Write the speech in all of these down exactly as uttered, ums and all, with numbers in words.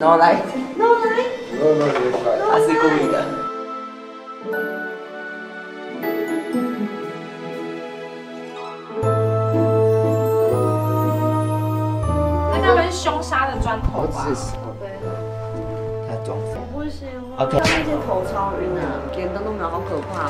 No light. No light. No, no, there's light. 他是故意的。 那边是凶杀的砖头吧？ 对。他装死。 我不行。 OK。 那件头超晕啊，连灯都没有，好可怕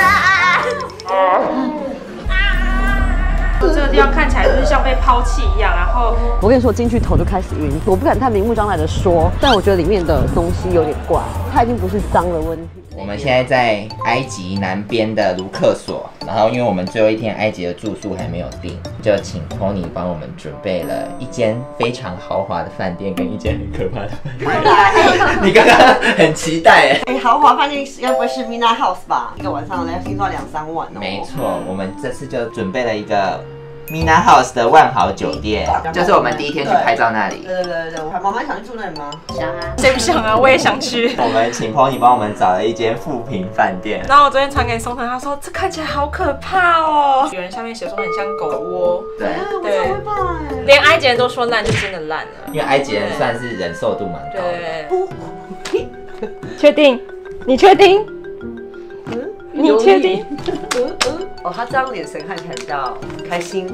哦。这个地方看起来就是像被抛弃一样，然后我跟你说，进去头就开始晕，我不敢太明目张胆的说，但我觉得里面的东西有点怪，它已经不是脏的问题。 我们现在在埃及南边的卢克索，然后因为我们最后一天埃及的住宿还没有订，就请 Pony 帮我们准备了一间非常豪华的饭店，跟一间很可怕的饭店。你刚刚很期待哎。 哎，豪华饭店该不会是 Mina House 吧？一个晚上来听说两三万哦。 没错，我们这次就准备了一个 Mina House 的万豪酒店，就是我们第一天去拍照那里。 对对对对，妈妈想去住那里吗？想啊。 谁不想啊？我也想去。 我们请 Pony 帮我们找了一间富平饭店。 然后我昨天传给松腾，他说这看起来好可怕哦。有人下面写说很像狗窝。 对对，我超会怕哎。连埃及人都说烂，就真的烂了。 因为埃及人算是忍受度蛮高的。 对。确定？你确定？ 嗯， 你确定？ 嗯嗯。哦，他这样眼神看起来比较开心。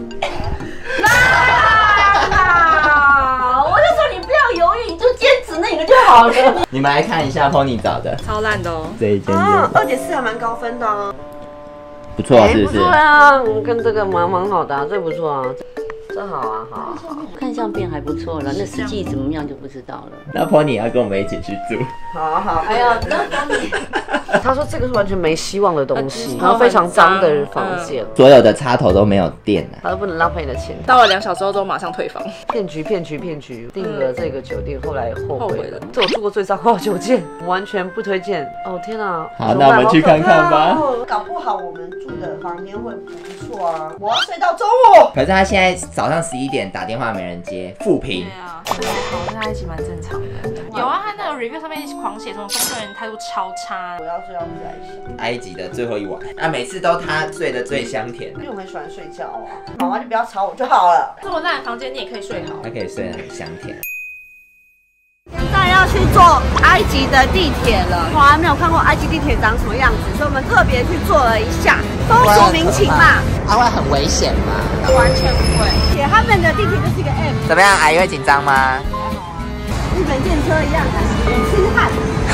啊！我就说你不要犹豫，你就坚持那个就好了。 你们来看一下 Pony 找的， 超烂的哦。 这一间啊，二点四还蛮高分的啊。 不错，是不是？ 不错啊，跟这个蛮蛮好的啊，这不错啊。这好啊，好啊，好。看相片还不错了，那实际怎么样就不知道了。 那 Pony 要跟我们一起去住。 好啊好，哎呀，那 Pony，他说这个是完全没希望的东西，然后非常脏的房间， 所有的插头都没有电啊， 他都不能浪费你的钱。 到了两小时后都马上退房。 骗局骗局骗局，订了这个酒店，后来后悔了。这我住过最糟糕的酒店，完全不推荐。哦天哪！ 好，那我们去看看吧。 搞不好我们住的房间会不错啊，我要睡到中午。 可是他现在早上十一点打电话没人接，负评。 对啊，好，在一起蛮正常的。有啊，他那个 review 上面狂写什么工作人员态度超差。 我要睡到在一起。 埃及的最后一晚，啊，每次都他睡得最香甜。 因为我很喜欢睡觉啊，妈妈就不要吵我就好了。 这么烂的房间你也可以睡好， 他可以睡得很香甜。 现在要去坐埃及的地铁了，从来没有看过埃及地铁长什么样子，所以我们特别去坐了一下，风俗民情嘛。 它会很危险吗？ 完全不会。 且他们的地铁就是一个 M。 怎么样，阿姨会紧张吗？ 日本电车一样，痴汉。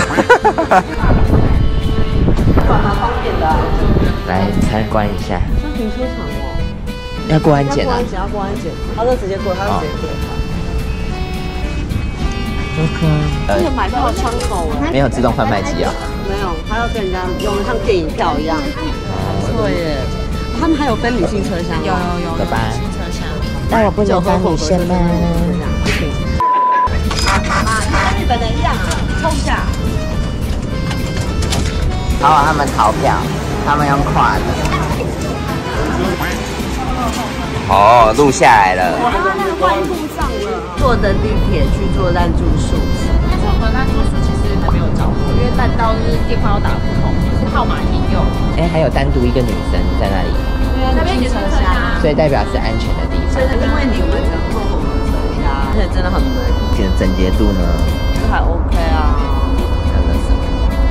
蛮方便的。 来参观一下。 像停车场哦。 要过安检啊？ 要过安检，他就直接过，他就直接过。这个买票窗口哎， 没有自动贩卖机啊？ 没有，他要跟人家用像电影票一样。不错耶，他们还有分女性车厢。 有有有。 走吧。 女性车厢。 但我不能当女生吗？ 跟日本人一样啊，冲一下。 好，他们逃票，他们用跨的。哦，录下来了。 我刚刚那个外裤上了。坐的地铁去做烂住宿。 但是我们烂住宿其实还没有找过，因为烂到就是电话都打不通，号码已用。 哎，还有单独一个女生在那里。 对啊，那边也是车厢， 所以代表是安全的地方。 因为你们人坐我们车厢，而且真的很闷。 整洁度呢？ 这还 OK 啊。 真的是。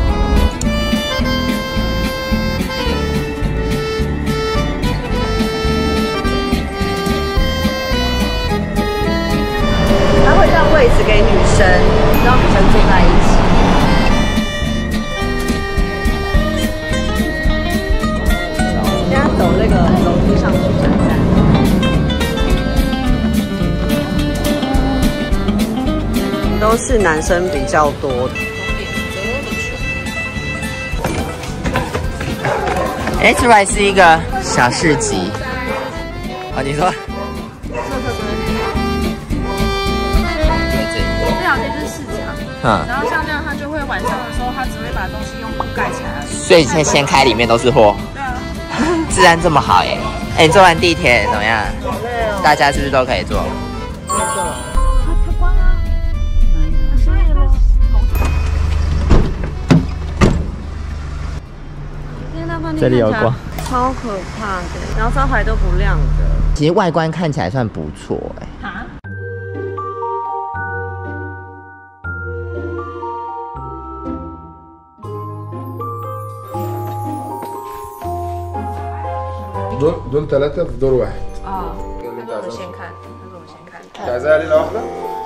他会让位置给女生，让女生坐在一起。现在走那个楼梯上去站站。都是男生比较多。 哎，出来是一个小市集。哦，你说？ 这条街就是市场， 嗯， 然后像这样，他就会晚上的时候，他只会把东西用布盖起来。 所以先掀开，里面都是货。 对啊。 治安这么好耶！哎，你坐完地铁怎么样？ 好累哦。 大家是不是都可以坐？这里有光， 超可怕的，然后招牌都不亮的。 其实外观看起来算不错哎。 啊？ دول دول ثلاثة في دور واحد. اه，他说我们先看，他说我们先看。 عايزاها ليلة واحدة؟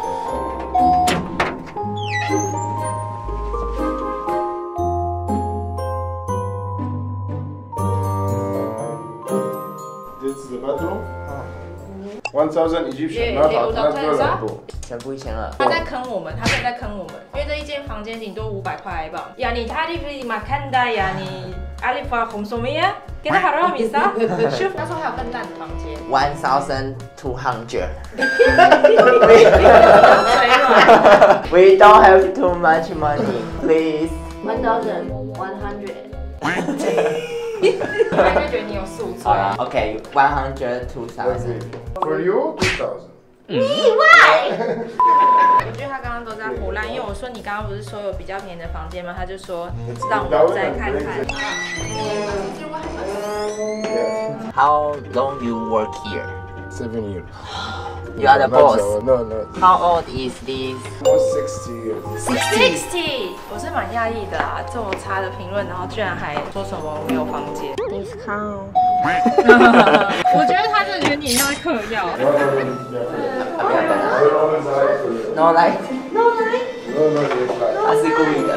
This is the bedroom. one thousand Egyptian, not not dollar. 全部一千二。 他在坑我们，他真的在坑我们，因为这一间房间顶多五百块吧。يعني تعرف ما كان ده يعني ألف خمسمية كده حرام صح؟ شوف他说还有更烂的房间。 One thousand two hundred. We don't have too much money, please. One thousand one hundred. 他就觉得你有宿醉。 好了 ，OK, one hundred two thousand. For you, two thousand. 意外。 我觉得他刚刚都在胡乱，因为我说你刚刚不是说有比较便宜的房间吗？他就说让我再看看。 How long you work here? Seven years. You are the Not boss. so, No, no. How old is this? Almost sixty years. Sixty， 我是蛮讶异的啊，这么差的评论，然后居然还说什么没有房间。 Discount。 我觉得他真的觉得你像在嗑药。 No, no, no. No light. No, no, there's light. 他是故意的。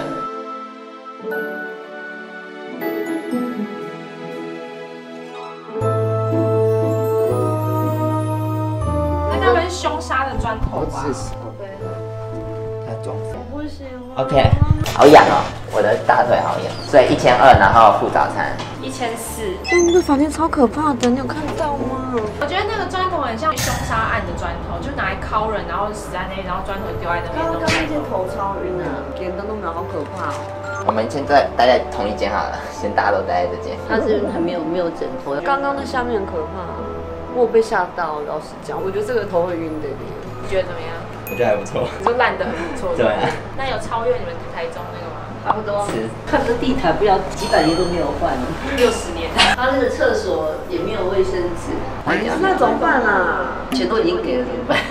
那该不会是凶杀的砖头吧？ What's this? 他装死。 不行。 OK， 好痒哦，我的大腿好痒，所以一千二，然后付早餐。 一千四。 那个房间超可怕的，你有看到吗？ 我觉得那个砖头很像凶杀案的砖头，就拿来敲人，然后死在那边，然后砖头丢在那边。 刚刚那间头超晕啊，连灯都没有，好可怕哦。 我们现在待在同一间好了，先大家都待在这间。 它这边还没有没有枕头，刚刚那下面很可怕，我有被吓到。老实讲，我觉得这个头会晕的。 你觉得怎么样？ 我觉得还不错。 你说烂的很不错。 对啊。 那有超越你们台中那个吗？ 差不多。 是。 看这地毯，不知道几百年都没有换， 六十年。 它那个厕所也没有卫生纸，那怎么办啊？钱都已经给了，怎么办？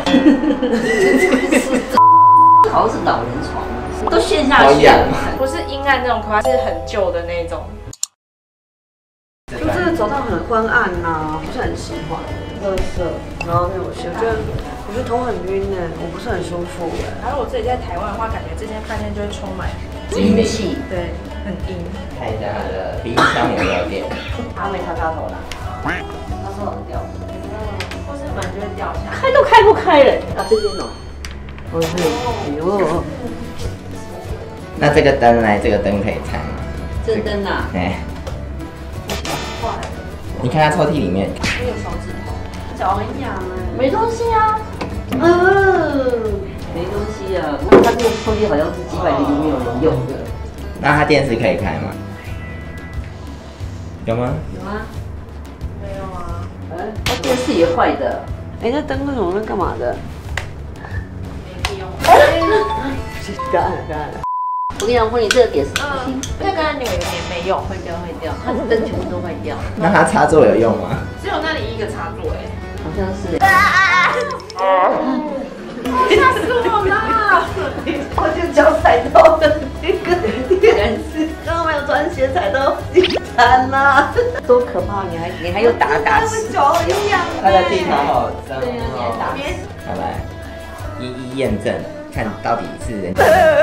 好像是老人床，都陷下去了。 不是阴暗那种可怕，是很旧的那种。 就这个走道很昏暗呐，不是很喜欢。垃圾，然后没有洗，我觉得我觉得头很晕呢，我不是很舒服哎。 然后我自己在台湾的话，感觉这间饭店就会充满阴气， 对，很阴。 看一下它的冰箱有没有电。 他没擦擦头啦，他说很掉， 或是门就会掉下来。 开都开不开了。啊这边哦，哦是，哎呦， 那这个灯呢？这个灯可以拆吗？ 这灯啊， 哎。你看它抽屉里面。 我有手指头， 脚很痒哎。没东西啊。嗯，没东西啊。不过他这个抽屉好像是几百年都没有人用的。 那它电视可以开吗？有吗？ 有啊。 没有啊。 哎，它电视也坏的。哎，那灯为什么会干嘛的？ 没屁用。 不要按了，不要按了。我跟你讲，婚礼这个点是， 嗯，那刚刚你有一点没用， 坏掉坏掉，它的灯全部都坏掉。 那它插座有用吗？ 只有那里一个插座哎， 好像是。 吓死我了！ 我就脚踩到了那个电视，刚刚没有穿鞋踩到地毯啦，多可怕！你还你还有打打死，脚很痒。 它的地毯好脏对呀，你还打。 好来，一一验证，看到底是人。 不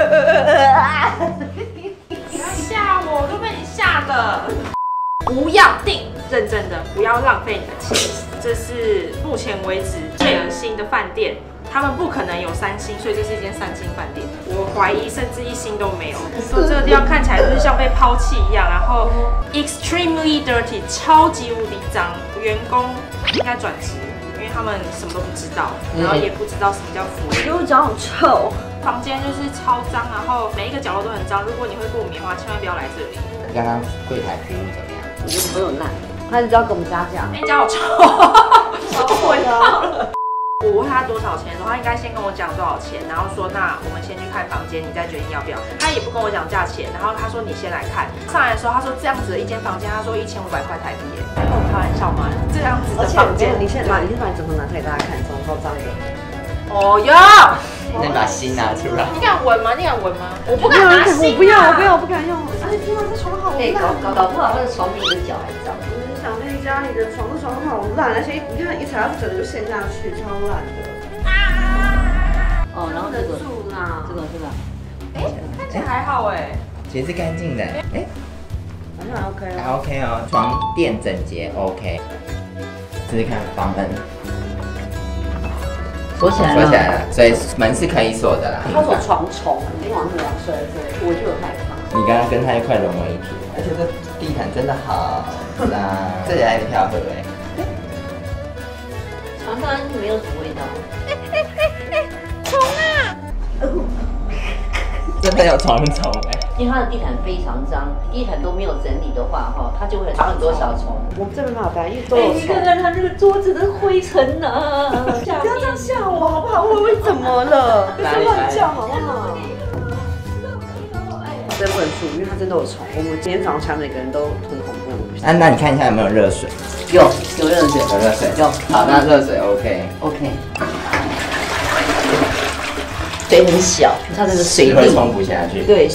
要吓我，都被你吓的。不要订，认真的，不要浪费你的钱。这是目前为止最恶心的饭店。他们不可能有三星，所以这是一间三星饭店。我怀疑甚至一星都没有。说这个地方看起来就是像被抛弃一样，然后 extremely dirty， 超级无敌脏。员工应该转职，因为他们什么都不知道，然后也不知道什么叫福利。 我脚好臭。 房间就是超脏，然后每一个角落都很脏。如果你会过敏的话，千万不要来这里。 刚刚柜台服务怎么样？ 我觉得没有烂，他只要给我们加价。 哎，你脚好臭，超闻到了。我问他多少钱的时候，他应该先跟我讲多少钱，然后说那我们先去看房间，你再决定要不要。他也不跟我讲价钱，然后他说你先来看。上来的时候他说这样子的一间房间，他说一千五百块台币耶，在跟我开玩笑吗？这样子的房间， 你先把你先把你枕头拿出来给大家看，怎么超脏的。 哦哟， 那把心拿出来。 你敢闻吗？你敢闻吗？我不敢拿心、啊， 我不要，我不要，我不敢用。 哎，天啊，这床好烂。 搞搞搞不好他的床比你的脚还脏。 想妹家里的床，这床好烂，而且你看一踩到整个就陷下去，超烂的。 哦，然后这个， 住啦， 这个这个， 哎，看起来还好哎， 其实是干净的，哎， 好像还 OK 还哦。 OK 哦，床垫整洁 OK。试试看房门， 锁起来了， 锁起来了，所以门是可以锁的啦。 他说床虫，今天晚上要睡这，我就有害怕。 你刚刚跟它一块融为一体，而且这地毯真的好啦，这里还有一条河哎。 床上没有什么味道。 真的有床虫哎。 因为它的地毯非常脏，地毯都没有整理的话，哈，它就会长很多小虫。 我们这没办法搬，因为都有你虫。 看看它这个桌子的灰尘啊！ 不要这样吓我好不好？我以为怎么了？不是乱叫好不好？真不能住，因为它真的有虫。我们今天早上起来每个人都很恐怖。 啊，那你看一下有没有热水？ 有有热水， 有热水， 有。 好，那热水 OK。 OK。水很小，它这个水会滴冲不下去。 对。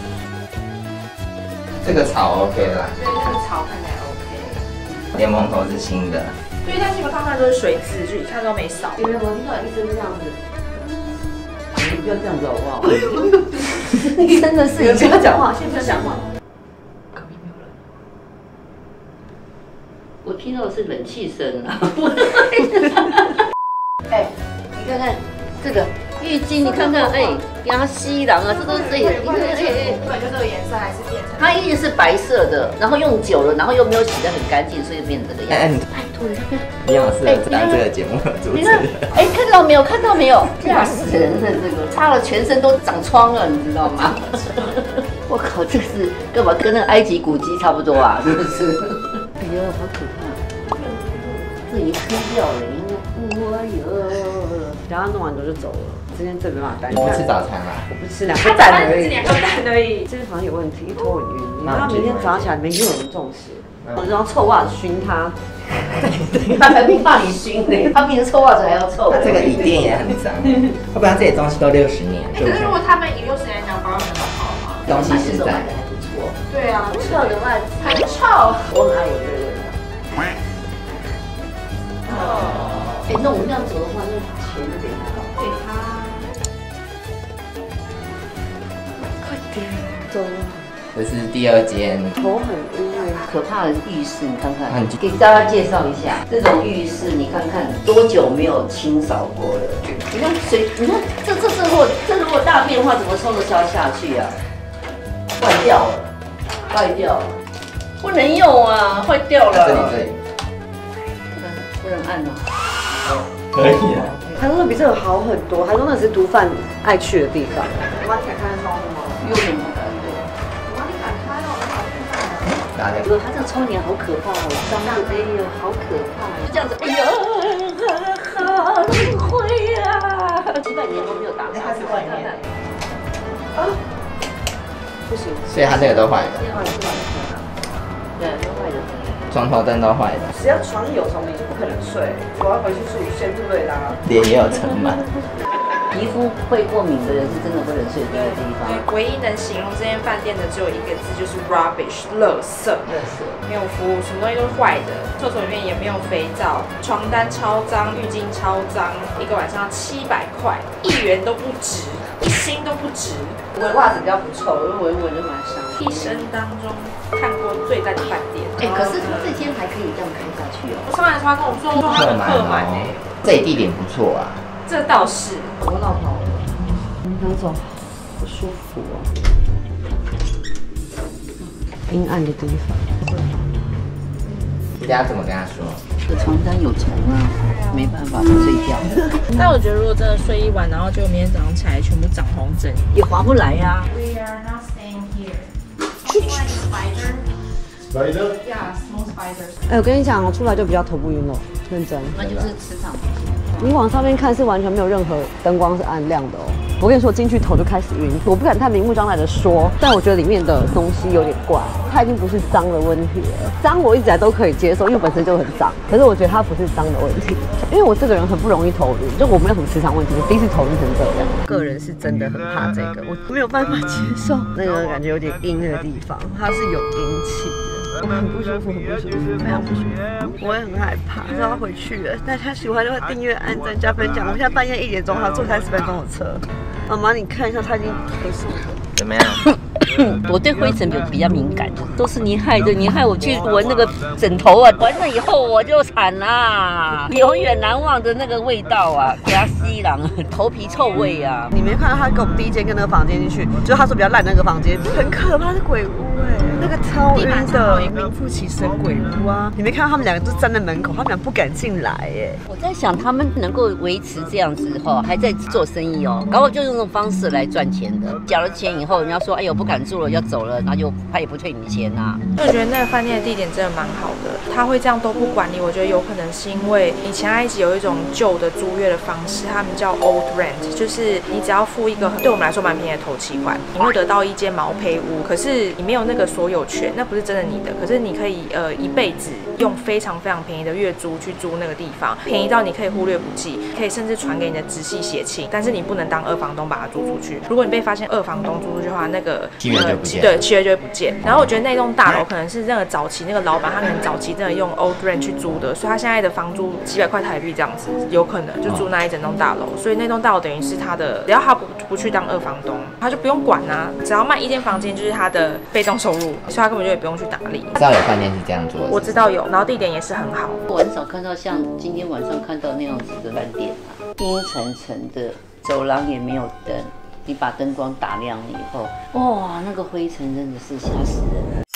这个草 OK 啦， 对，这个草看起来 OK。 莲蓬头是新的。 对，但基本上它都是水渍，就一看都没扫。 有没有听到医生这样子？ 你不要这样子好不好？你真的是， 你不要讲话，先不要讲话。 隔壁没有人。我听到的是冷气声啊！哎，你看看这个浴巾，你看看，哎，鸭西郎啊，这都是哎哎哎， 对，就这个颜色还是变成。 它一定是白色的，然后用久了，然后又没有洗得很干净，所以变成这个样子。拜托你看看。 李老师来这个节目的主持你看人，， 哎，看到没有？看到没有？吓死人了！这个擦了全身都长疮了，你知道吗？我靠，这是干嘛？跟那个埃及古迹差不多啊，是不是？哎呦，好可怕！这已经吃掉了，你看，哎呦！ 等下弄完之后就走了。今天真没办法搬。 你不吃早餐啦？ 我不吃两个蛋而已。 两个蛋而已。 这个好像有问题，一头很晕。 那然后明天早上起来没有人中邪， 嗯我就用臭袜子熏它。 他才不怕你熏呢，他比你臭袜子还要臭。 它这个椅垫也很脏，要不然这些东西都六十年。 可是如果他们以六十年讲保养的很好吗？ 东西实在。 还不错。 对啊， 臭的袜子很臭。 我很爱我这个味道。 哦。哎，那我们这样走的话，那钱就给他了。 给他。 快点走了， 这是第二间， 头很晕哎。 可怕的浴室，你看看很， 给大家介绍一下这种浴室，你看看多久没有清扫过了？你看水，你看这这这如果这如果大便的话，怎么冲得消下去啊？坏掉了，坏掉了，不能用啊，坏掉了。 这里这里不能按哦。 可以啊。 他说比这个好很多，他说那是毒贩爱去的地方。妈，你敢看得窗户吗？ 有什么感觉？ 妈，你敢开哦？ 打那个哎呦，它这个窗帘好可怕，好脏的，哎呦，好可怕，就这样子，哎呦，好灰啊！几百年都没有打开，是外面。 啊，不行， 所以它这个都坏的， 坏了是坏了。 对，都坏的。 床头灯都坏的， 只要床有虫，你就不可能睡。我要回去住先住瑞拉。 脸也有尘螨。 皮肤会过敏的人是真的不能睡这个地方。 对，唯一能形容这间饭店的只有一个字，就是 rubbish， 垃圾。 热死。 没有服务，什么东西都是坏的，厕所里面也没有肥皂，床单超脏，浴巾超脏，一个晚上要七百块，一元都不值，一星都不值。 闻袜子比较不臭，因为闻一闻就蛮香。 一生当中看过最烂的饭店。 哎，可是他这间还可以这样开下去哦。 我上来的时候他跟我说，说他的客满呢。 这里地点不错啊。 这倒是。 我老跑了，你想走，不舒服哦。阴暗的地方。 你等下怎么跟他说？ 这床单有虫啊，没办法睡觉， 但我觉得如果真的睡一晚，然后就明天早上起来全部长红疹， 也划不来呀。 We are not staying here. Like spider? Spider? Yeah, small spiders. 哎，我跟你讲，我出来就比较头不晕了，认真。 那就是磁场。 你往上面看是完全没有任何灯光是暗亮的哦。我跟你说，进去头就开始晕，我不敢太明目张胆的说，但我觉得里面的东西有点怪，它已经不是脏的问题了。脏我一直来都可以接受，因为本身就很脏，可是我觉得它不是脏的问题，因为我这个人很不容易头晕，就我没有什么磁场问题，我第一次头晕成这样。个人是真的很怕这个，我没有办法接受那个感觉有点阴的地方，它是有阴气的。 我很不舒服，很不舒服，非常不舒服。我也很害怕，知道要回去了。大家喜欢的话，订阅、按赞、加分享。我们现在半夜一点钟，还要坐三十分钟的车。妈妈，你看一下，他已经黑死了。 怎么样？ 我对灰尘比比较敏感，都是你害的，你害我去闻那个枕头啊，闻了以后我就惨啦，永远难忘的那个味道啊，加西郎头皮臭味啊。 你没看到他跟我们第一间跟那个房间进去，就他说比较烂那个房间，很可怕的鬼屋哎、欸，那个超晕的名副其实的鬼屋啊！你没看到他们两个就站在门口，他们俩不敢进来哎、欸。 我在想他们能够维持这样子哈，还在做生意哦，搞不好就用这种方式来赚钱的。缴了钱以后，人家说哎呦不敢住了，要走了，然后就他也不退你钱呐、啊。 我觉得那个饭店的地点真的蛮好的，他会这样都不管你，我觉得有可能是因为以前埃及有一种旧的租约的方式，他们叫 old rent， 就是你只要付一个对我们来说蛮便宜的头期款，你会得到一间毛坯屋，可是你没有那个所有权，那不是真的你的，可是你可以呃一辈子用非常非常便宜的月租去租那个地方，便宜到你可以忽略不计，可以甚至传给你的直系血亲，但是你不能当二房东把它租出去。如果你被发现二房东租出去的话，那个契约就不见， 对，契约就会不见。然后我觉得那栋大楼可能是那个早期那个老板，他可能早期真的用 old rent 去租的，所以他现在的房租几百块台币这样子，有可能就租那一整栋大楼。所以那栋大楼等于是他的，只要他不不去当二房东，他就不用管啊，只要卖一间房间就是他的被动收入，所以他根本就也不用去打理。 知道有饭店是这样做的， 我知道有，然后地点也是很好。 我很少看到像今天晚上看到那样子的饭店啊，阴沉沉的，走廊也没有灯。你把灯光打亮了以后，哇，那个灰尘真的是吓死人了。